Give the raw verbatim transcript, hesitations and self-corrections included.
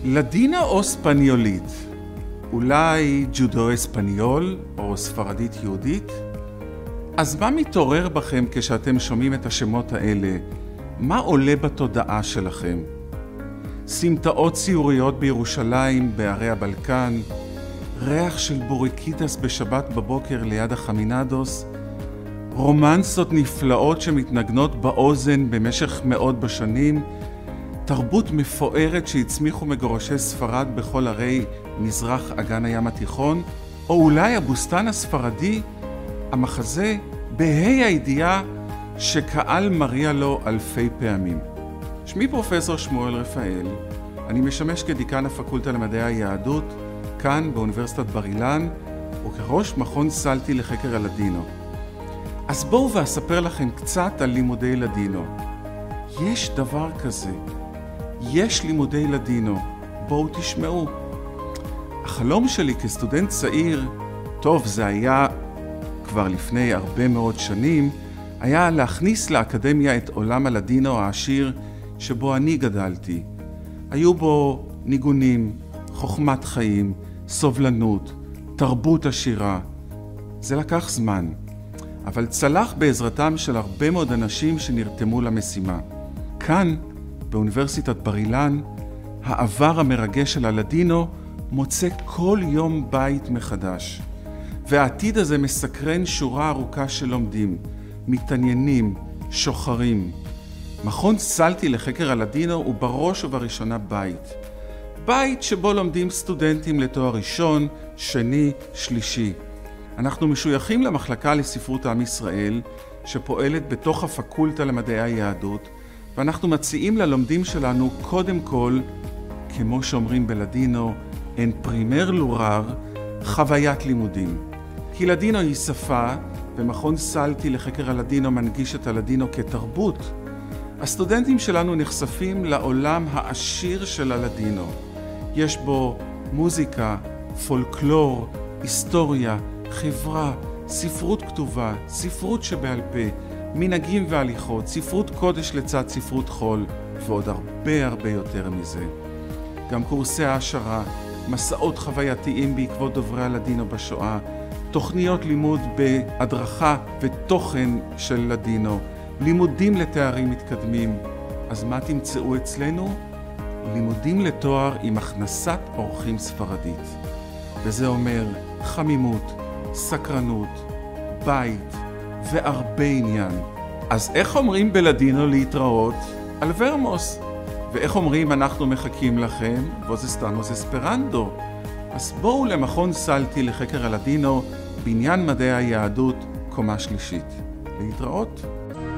לדינו או ספניולית? אולי ג'ודו אספניול או ספרדית יהודית? אז מה מתעורר בכם כשאתם שומעים את השמות האלה? מה עולה בתודעה שלכם? סמטאות ציוריות בירושלים, בערי הבלקן, ריח של בורקיטס בשבת בבוקר ליד החמינדוס, רומנסות נפלאות שמתנגנות באוזן במשך מאות בשנים, תרבות מפוארת שהצמיחו מגורשי ספרד בכל ערי מזרח אגן הים התיכון, או אולי הבוסטן הספרדי, המחזה בהי הידיעה שקהל מריע לו אלפי פעמים. שמי פרופסור שמואל רפאל, אני משמש כדיקן הפקולטה למדעי היהדות, כאן באוניברסיטת בר אילן, וכראש מכון סלטי לחקר הלדינו. אז בואו ואספר לכם קצת על לימודי לדינו. יש דבר כזה, יש לימודי לדינו, בואו תשמעו. החלום שלי כסטודנט צעיר, טוב זה היה כבר לפני הרבה מאוד שנים, היה להכניס לאקדמיה את עולם הלדינו העשיר שבו אני גדלתי. היו בו ניגונים, חוכמת חיים, סובלנות, תרבות עשירה. זה לקח זמן, אבל צלח בעזרתם של הרבה מאוד אנשים שנרתמו למשימה. כאן, באוניברסיטת בר אילן, העבר המרגש של הלדינו מוצא כל יום בית מחדש. והעתיד הזה מסקרן שורה ארוכה של לומדים, מתעניינים, שוחרים. מכון סלטי לחקר הלדינו הוא בראש ובראשונה בית. בית שבו לומדים סטודנטים לתואר ראשון, שני, שלישי. אנחנו משויכים למחלקה לספרות עם ישראל, שפועלת בתוך הפקולטה למדעי היהדות, ואנחנו מציעים ללומדים שלנו קודם כל, כמו שאומרים בלדינו, אין פרימר לורר, חוויית לימודים. כי לדינו היא שפה, ומכון סלטי לחקר הלדינו מנגיש את הלדינו כתרבות. הסטודנטים שלנו נחשפים לעולם העשיר של הלדינו. יש בו מוזיקה, פולקלור, היסטוריה, חברה, ספרות כתובה, ספרות שבעל פה, מנהגים והליכות, ספרות קודש לצד ספרות חול, ועוד הרבה הרבה יותר מזה. גם קורסי העשרה, מסעות חווייתיים בעקבות דוברי הלדינו בשואה, תוכניות לימוד בהדרכה ותוכן של לדינו, לימודים לתארים מתקדמים. אז מה תמצאו אצלנו? לימודים לתואר עם הכנסת אורחים ספרדית. וזה אומר חמימות, סקרנות, בית והרבה עניין. אז איך אומרים בלדינו להתראות? על ורמוס. ואיך אומרים אנחנו מחכים לכם? וזה סטמוס אספרנדו. אז בואו למכון סלטי לחקר הלדינו, בניין מדעי היהדות, קומה שלישית. להתראות.